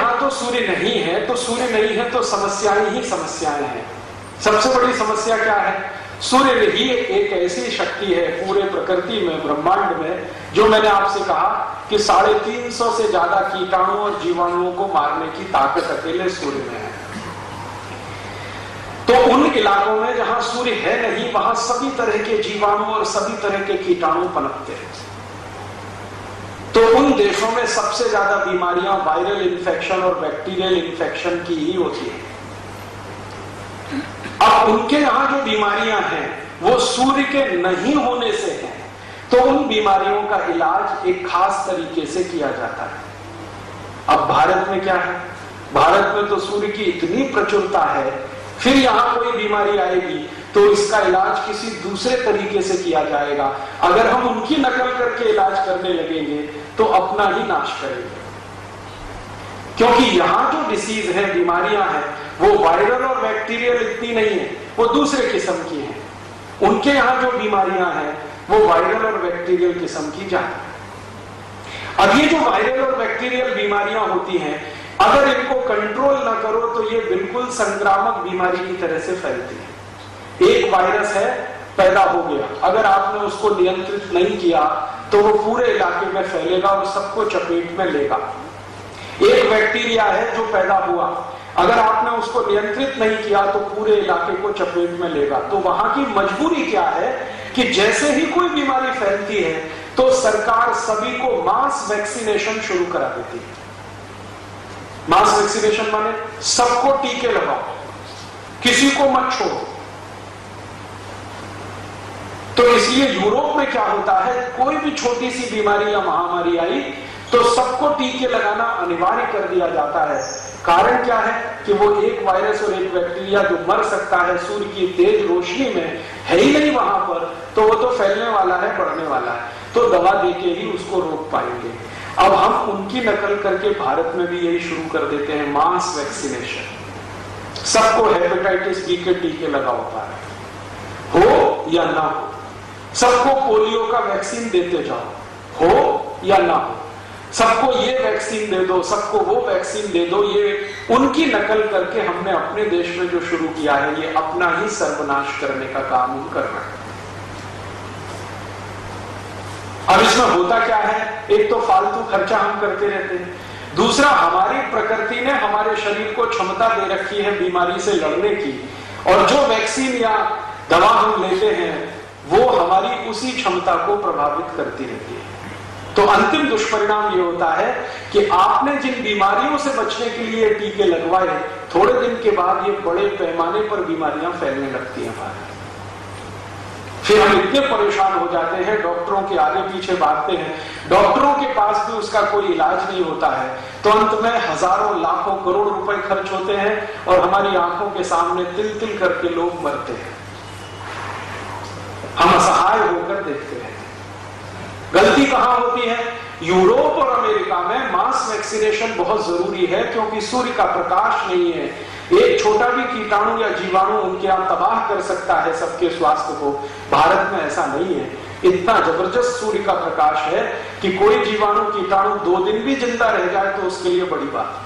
यहां तो सूर्य नहीं है, तो सूर्य नहीं है तो समस्याएं ही समस्याएं हैं। सबसे बड़ी समस्या क्या है? सूर्य ही एक ऐसी शक्ति है पूरे प्रकृति में, ब्रह्मांड में, जो मैंने आपसे कहा कि 350 से ज्यादा कीटाणु और जीवाणुओं को मारने की ताकत अकेले सूर्य में है। तो उन इलाकों में जहां सूर्य है नहीं, वहां सभी तरह के जीवाणु और सभी तरह के कीटाणु पनपते हैं। तो उन देशों में सबसे ज्यादा बीमारियां वायरल इन्फेक्शन और बैक्टीरियल इन्फेक्शन की ही होती है। अब उनके यहां जो बीमारियां हैं वो सूर्य के नहीं होने से हैं, तो उन बीमारियों का इलाज एक खास तरीके से किया जाता है। अब भारत में क्या है? भारत में तो सूर्य की इतनी प्रचुरता है, फिर यहां कोई बीमारी आएगी तो इसका इलाज किसी दूसरे तरीके से किया जाएगा। अगर हम उनकी नकल करके इलाज करने लगेंगे तो अपना ही नाश करेंगे, क्योंकि यहां जो डिसीज है, बीमारियां हैं, वो वायरल और बैक्टीरियल इतनी नहीं है, वो दूसरे किस्म की हैं। उनके यहां जो बीमारियां हैं वो वायरल और बैक्टीरियल किस्म की ज्यादा है। अब ये जो वायरल और बैक्टीरियल बीमारियां होती हैं, अगर इनको कंट्रोल ना करो तो ये बिल्कुल संक्रामक बीमारी की तरह से फैलती है। एक वायरस है, पैदा हो गया, अगर आपने उसको नियंत्रित नहीं किया तो वो पूरे इलाके में फैलेगा और सबको चपेट में लेगा। एक बैक्टीरिया है जो पैदा हुआ, अगर आपने उसको नियंत्रित नहीं किया तो पूरे इलाके को चपेट में लेगा। तो वहां की मजबूरी क्या है कि जैसे ही कोई बीमारी फैलती है तो सरकार सभी को मास वैक्सीनेशन शुरू करा देती है। मास वैक्सीनेशन माने सबको टीके लगाओ, किसी को मत छोड़ो। तो इसलिए यूरोप में क्या होता है, कोई भी छोटी सी बीमारी या महामारी आई तो सबको टीके लगाना अनिवार्य कर दिया जाता है। कारण क्या है कि वो एक वायरस और एक बैक्टीरिया जो मर सकता है सूर्य की तेज रोशनी में, है ही नहीं वहां पर, तो वो तो फैलने वाला है, बढ़ने वाला है, तो दवा देके ही उसको रोक पाएंगे। अब हम उनकी नकल करके भारत में भी यही शुरू कर देते हैं, मास वैक्सीनेशन। सबको हेपेटाइटिस बी के टीके लगाओ, हो या ना हो, सबको पोलियो का वैक्सीन देते जाओ, हो या ना हो, सबको ये वैक्सीन दे दो, सबको वो वैक्सीन दे दो। ये उनकी नकल करके हमने अपने देश में जो शुरू किया है, ये अपना ही सर्वनाश करने का काम हम कर रहे हैं। अब इसमें होता क्या है, एक तो फालतू खर्चा हम करते रहते हैं, दूसरा हमारी प्रकृति ने हमारे शरीर को क्षमता दे रखी है बीमारी से लड़ने की, और जो वैक्सीन या दवा हम लेते हैं वो हमारी उसी क्षमता को प्रभावित करती रहती है। तो अंतिम दुष्परिणाम ये होता है कि आपने जिन बीमारियों से बचने के लिए टीके लगवाए, थोड़े दिन के बाद ये बड़े पैमाने पर बीमारियां फैलने लगती हैं हमारे। फिर हम इतने परेशान हो जाते हैं, डॉक्टरों के आगे पीछे भागते हैं, डॉक्टरों के पास भी उसका कोई इलाज नहीं होता है, तो अंत में हजारों लाखों करोड़ रुपए खर्च होते हैं और हमारी आंखों के सामने तिल तिल करके लोग मरते हैं। हम असहाय होकर देखते हैं। गलती कहां होती है? यूरोप और अमेरिका में मास वैक्सीनेशन बहुत जरूरी है, क्योंकि सूर्य का प्रकाश नहीं है, एक छोटा भी कीटाणु या जीवाणु उनके यहां तबाह कर सकता है सबके स्वास्थ्य को। भारत में ऐसा नहीं है, इतना जबरदस्त सूर्य का प्रकाश है कि कोई जीवाणु कीटाणु 2 दिन भी जिंदा रह जाए तो उसके लिए बड़ी बात।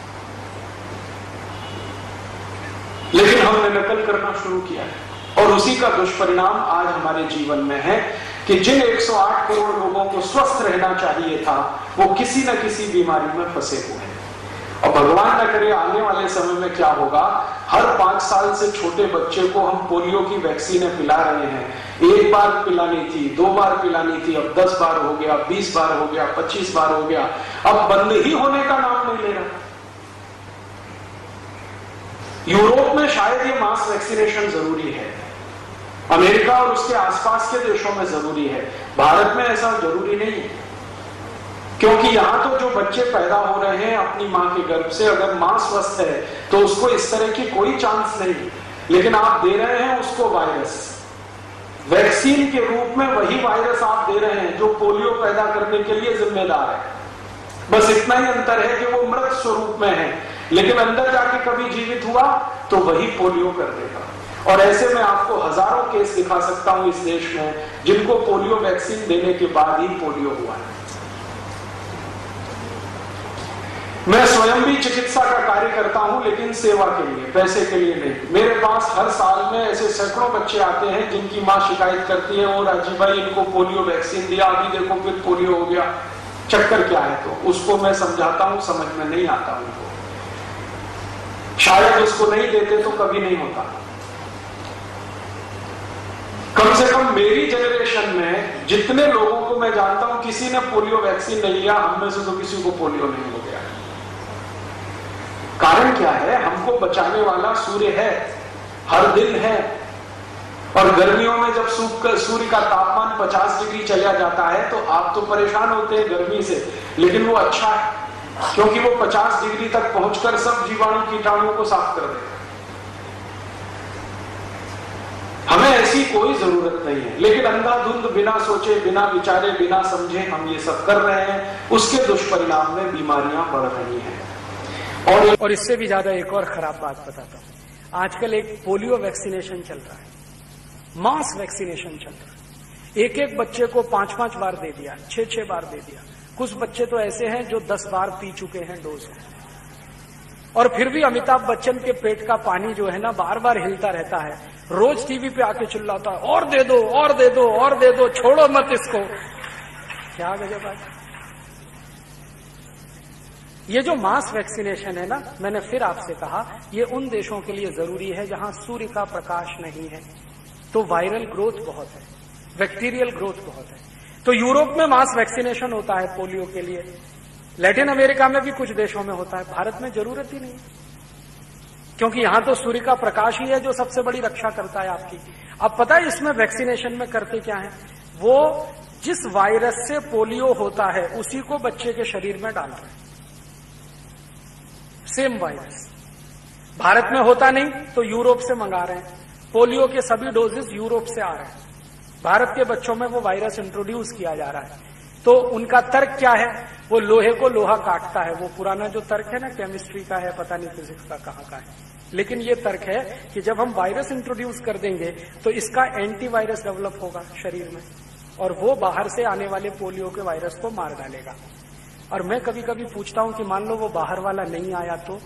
लेकिन हमने नकल करना शुरू किया है और उसी का दुष्परिणाम आज हमारे जीवन में है कि जिन 108 करोड़ लोगों को स्वस्थ रहना चाहिए था, वो किसी न किसी बीमारी में फंसे हुए हैं। और भगवान न करे आने वाले समय में क्या होगा, हर 5 साल से छोटे बच्चे को हम पोलियो की वैक्सीन पिला रहे हैं। 1 बार पिलानी थी, 2 बार पिलानी थी, अब 10 बार हो गया, 20 बार हो गया, 25 बार हो गया, अब बंद ही होने का नाम नहीं ले रहा। यूरोप में शायद ये मास वैक्सीनेशन जरूरी है, अमेरिका और उसके आसपास के देशों में जरूरी है, भारत में ऐसा जरूरी नहीं है, क्योंकि यहां तो जो बच्चे पैदा हो रहे हैं अपनी मां के गर्भ से, अगर मां स्वस्थ है तो उसको इस तरह की कोई चांस नहीं, लेकिन आप दे रहे हैं उसको वायरस, वैक्सीन के रूप में वही वायरस आप दे रहे हैं जो पोलियो पैदा करने के लिए जिम्मेदार है। बस इतना ही अंतर है कि वो मृत स्वरूप में है, लेकिन अंदर जाके कभी जीवित हुआ तो वही पोलियो कर देगा। और ऐसे में आपको हजारों केस दिखा सकता हूं इस देश में जिनको पोलियो वैक्सीन देने के बाद ही पोलियो हुआ है। मैं स्वयं भी चिकित्सा का कार्य करता हूं, लेकिन सेवा के लिए, पैसे के लिए नहीं। मेरे पास हर साल में ऐसे सैकड़ों बच्चे आते हैं जिनकी मां शिकायत करती है, ओ राजीव भाई इनको पोलियो वैक्सीन दिया, अभी देखो फिर पोलियो हो गया, चक्कर क्या है? तो उसको मैं समझाता हूं, समझ में नहीं आता उनको, शायद उसको नहीं देते तो कभी नहीं होता। कम से कम मेरी जनरेशन में जितने लोगों को मैं जानता हूं, किसी ने पोलियो वैक्सीन नहीं लिया, हम में से तो किसी को पोलियो नहीं हो गया। कारण क्या है? हमको बचाने वाला सूर्य है, हर दिन है। और गर्मियों में जब सूर्य का तापमान 50 डिग्री चला जाता है तो आप तो परेशान होते हैं गर्मी से, लेकिन वो अच्छा है क्योंकि वो 50 डिग्री तक पहुंचकर सब जीवाणु कीटाणुओं को साफ कर देगा। हमें ऐसी कोई जरूरत नहीं है, लेकिन अंधाधुंध बिना सोचे, बिना विचारे, बिना समझे हम ये सब कर रहे हैं। उसके दुष्परिणाम में बीमारियां बढ़ रही हैं। और इससे भी ज्यादा एक और खराब बात बताता हूं। आजकल एक पोलियो वैक्सीनेशन चल रहा है, मास वैक्सीनेशन चल रहा है। एक एक बच्चे को 5-5 बार दे दिया, 6-6 बार दे दिया। कुछ बच्चे तो ऐसे हैं जो 10 बार पी चुके हैं डोज। और फिर भी अमिताभ बच्चन के पेट का पानी जो है ना बार बार हिलता रहता है, रोज टीवी पे आके चिल्लाता है, और दे दो, और दे दो, और दे दो, छोड़ो मत इसको। क्या गजब है। ये जो मास वैक्सीनेशन है ना, मैंने फिर आपसे कहा, ये उन देशों के लिए जरूरी है जहां सूर्य का प्रकाश नहीं है, तो वायरल ग्रोथ बहुत है, बैक्टीरियल ग्रोथ बहुत है। तो यूरोप में मास वैक्सीनेशन होता है पोलियो के लिए, लैटिन अमेरिका में भी कुछ देशों में होता है, भारत में जरूरत ही नहीं, क्योंकि यहां तो सूर्य का प्रकाश ही है जो सबसे बड़ी रक्षा करता है आपकी। अब पता है इसमें वैक्सीनेशन में करते क्या है? वो जिस वायरस से पोलियो होता है उसी को बच्चे के शरीर में डाल रहे हैं, सेम वायरस। भारत में होता नहीं तो यूरोप से मंगा रहे हैं। पोलियो के सभी डोजेस यूरोप से आ रहे हैं, भारत के बच्चों में वो वायरस इंट्रोड्यूस किया जा रहा है। तो उनका तर्क क्या है? वो लोहे को लोहा काटता है। वो पुराना जो तर्क है ना, केमिस्ट्री का है, पता नहीं फिजिक्स का कहां का है, लेकिन ये तर्क है कि जब हम वायरस इंट्रोड्यूस कर देंगे तो इसका एंटीवायरस डेवलप होगा शरीर में, और वो बाहर से आने वाले पोलियो के वायरस को मार डालेगा। और मैं कभी कभी पूछता हूं कि मान लो वो बाहर वाला नहीं आया तो?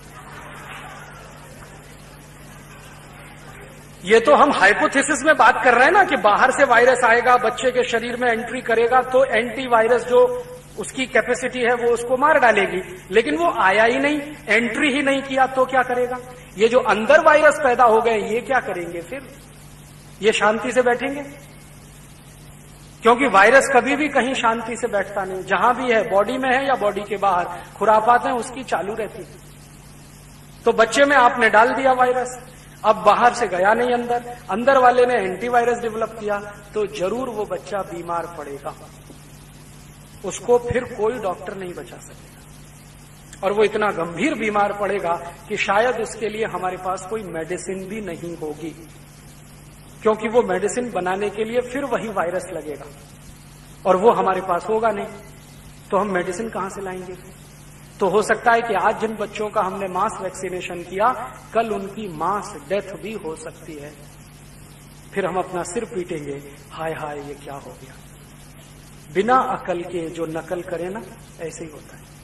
ये तो हम हाइपोथेसिस में बात कर रहे हैं ना कि बाहर से वायरस आएगा, बच्चे के शरीर में एंट्री करेगा तो एंटीवायरस जो उसकी कैपेसिटी है वो उसको मार डालेगी, लेकिन वो आया ही नहीं, एंट्री ही नहीं किया तो क्या करेगा? ये जो अंदर वायरस पैदा हो गए ये क्या करेंगे फिर? ये शांति से बैठेंगे? क्योंकि वायरस कभी भी कहीं शांति से बैठता नहीं, जहां भी है, बॉडी में है या बॉडी के बाहर, खुरापातें उसकी चालू रहती है। तो बच्चे में आपने डाल दिया वायरस, अब बाहर से गया नहीं अंदर, अंदर वाले ने एंटीवायरस डेवलप किया, तो जरूर वो बच्चा बीमार पड़ेगा, उसको फिर कोई डॉक्टर नहीं बचा सकेगा, और वो इतना गंभीर बीमार पड़ेगा कि शायद उसके लिए हमारे पास कोई मेडिसिन भी नहीं होगी, क्योंकि वो मेडिसिन बनाने के लिए फिर वही वायरस लगेगा, और वो हमारे पास होगा नहीं, तो हम मेडिसिन कहां से लाएंगे? तो हो सकता है कि आज जिन बच्चों का हमने मास वैक्सीनेशन किया, कल उनकी मास डेथ भी हो सकती है। फिर हम अपना सिर पीटेंगे, हाय हाय ये क्या हो गया। बिना अकल के जो नकल करे ना, ऐसे ही होता है।